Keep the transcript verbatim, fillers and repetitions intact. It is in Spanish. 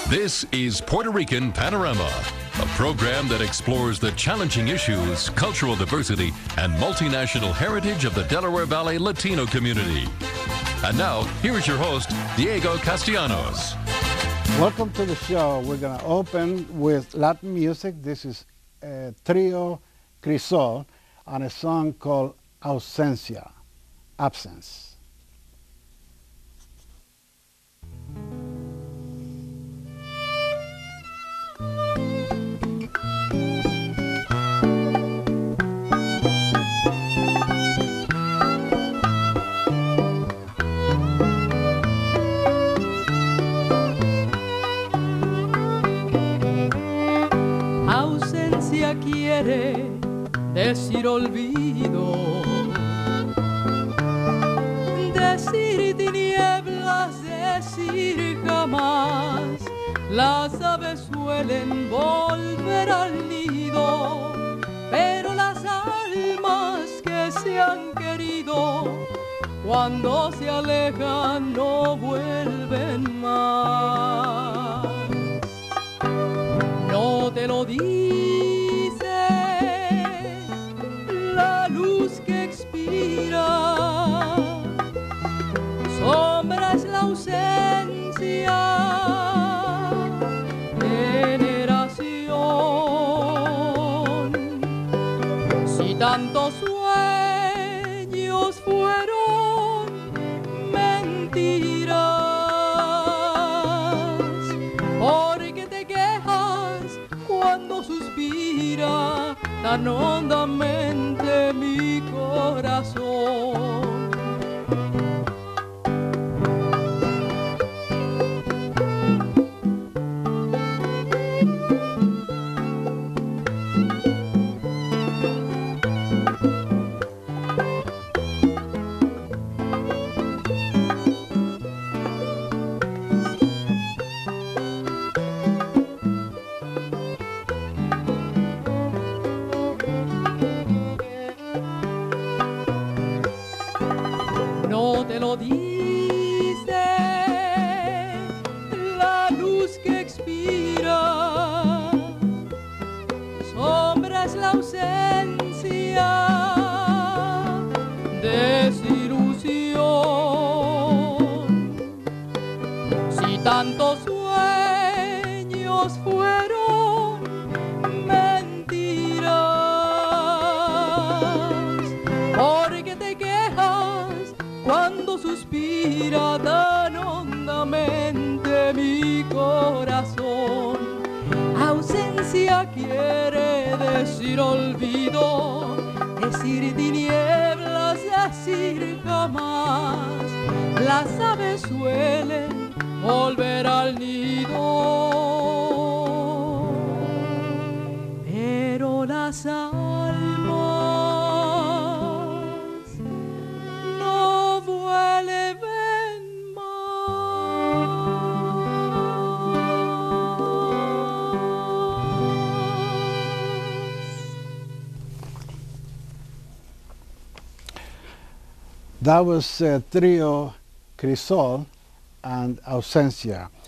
This is Puerto Rican Panorama, a program that explores the challenging issues, cultural diversity, and multinational heritage of the Delaware Valley Latino community. And now, here is your host, Diego Castellanos. Welcome to the show. We're going to open with Latin music. This is uh, Trio Crisol on a song called Ausencia, Absence. Quiere decir olvido, decir tinieblas, decir jamás. Las aves suelen volver al nido, pero las almas que se han querido, cuando se alejan no vuelven más. No te lo digo, sombra es la ausencia, generación. Si tantos sueños fueron mentiras, ¿por qué te quejas cuando suspira tan hondamente mi corazón? Tantos sueños fueron mentiras, ¿por qué te quejas cuando suspira tan hondamente mi corazón? Ausencia quiere decir olvido, decir tinieblas, decir jamás. Las aves suelen volver al nido, pero las almas no vuelven más. That was uh, Trio Crisol and Ausencia.